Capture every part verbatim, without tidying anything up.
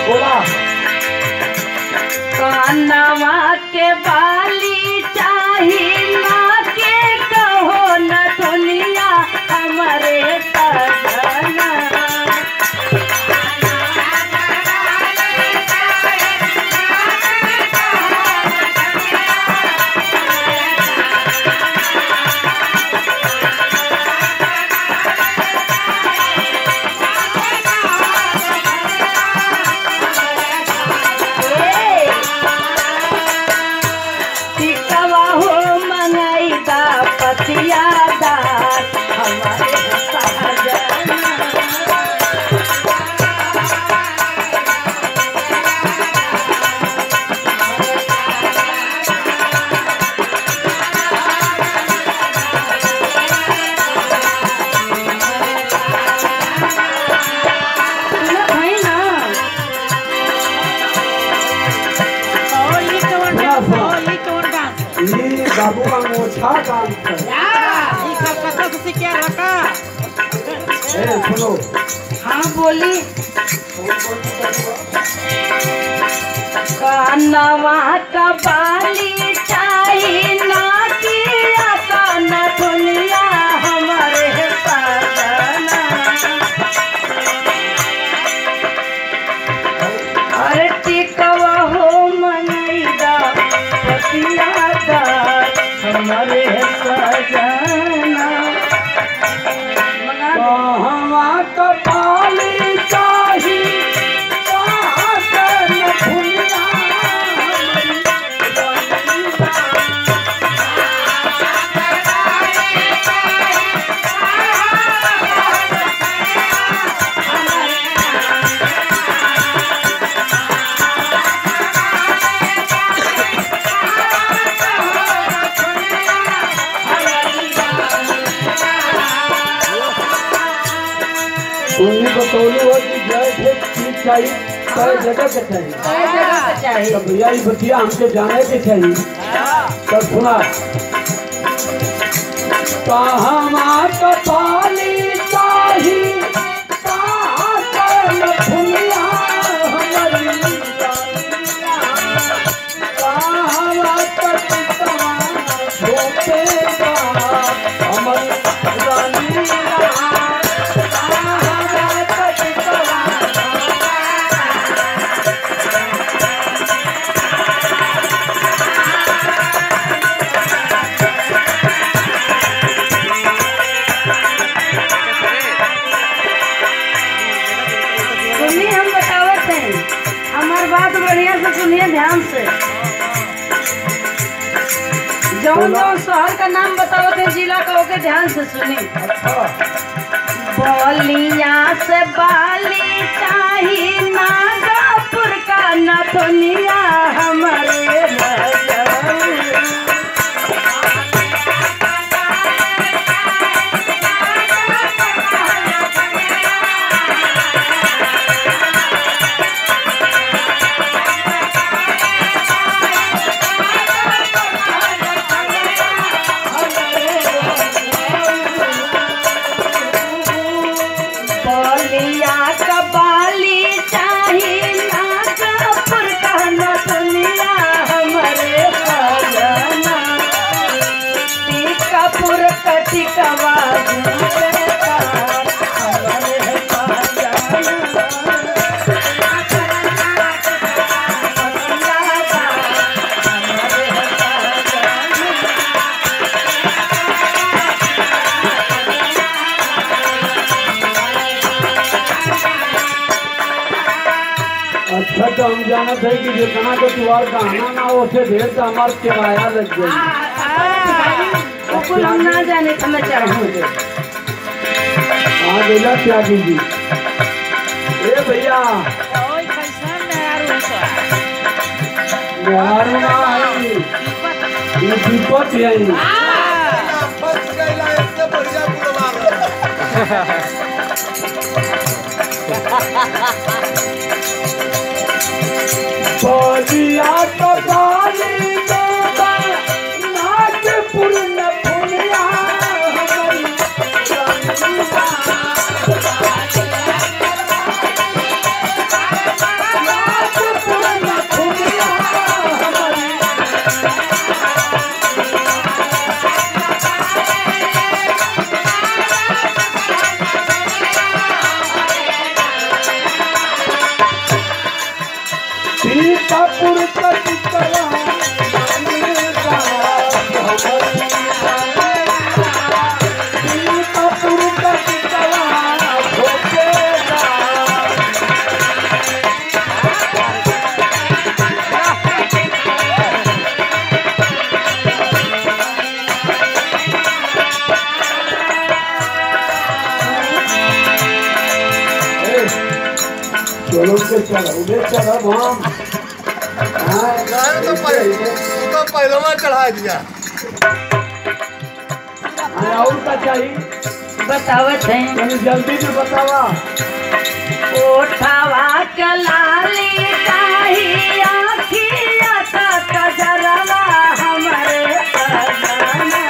बोला कानवा के बाली चाही ना के कहो न दुनिया हमारे सजना। बाबू का मोछा काम कर ये सब कथा से क्या रखा ए सुनो हाँ बोली कानवा का बाली चाही ना किया कान दुनिया हमारे सजना। अरे टिकवा हो मनैदा पतिया हमारे सजना। कहवा कपाली चाही कहाँ कर भुलिया उन्हीं को तोलू हो कि जय थे चीज चाहिए कई जगह के चाहिए कई जगह से चाहिए। तब भैया ये बतिया हमके जाने के चाहिए तब सुना कहवा कपाली चाही कहाँ कर भुलिया हमारी कहवा कटितवा धोखेगा हमारी रानी बात बढ़िया से सुनिए ध्यान से। जौन जौन शहर का नाम बताओ थे जिला का ओके ध्यान से सुनिए। बलिया से बाली चाही नागपुर का नथुनिया हमारे अच्छा तो हम जाना थे कि जितना को तुम्हार गहना ना हो से ढेर तो हमारे किराया लग जाएगी। कुल हम ना जाने तो मैं चाहूँगी। हाँ बोला क्या दीदी ए भैया बिहार में आई ये विपत आई बलिया तो बाली देवा नागपुर न भुलिया हमारी सीतापुर का चितवा सीतापुर का चितवा भोगेगा। चलो के चलो उधर चलो हम तो पहले तो पहले में चढ़ा दिया। और का चाहिए बतावत है तनी जल्दी में बतावा। ओठावा कलाली काही आखिया का कजरवा हमरे सजना।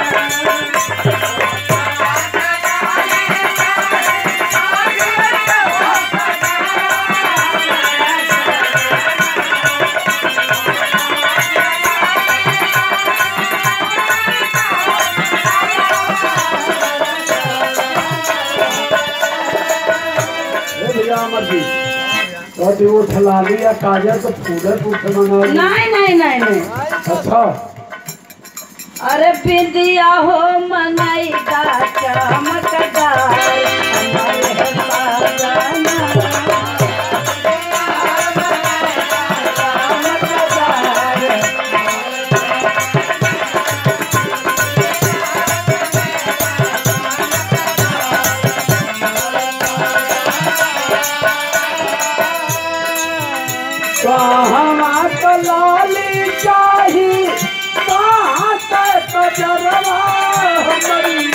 तो वो ठलाली या काजल तो फूले फूल मंगा। नहीं नहीं नहीं नहीं अच्छा अरे बिंदिया हो मनाई का चमकदार हमारे सजना। कहाँ कलाली चाही कहाँ कजरवा हमारी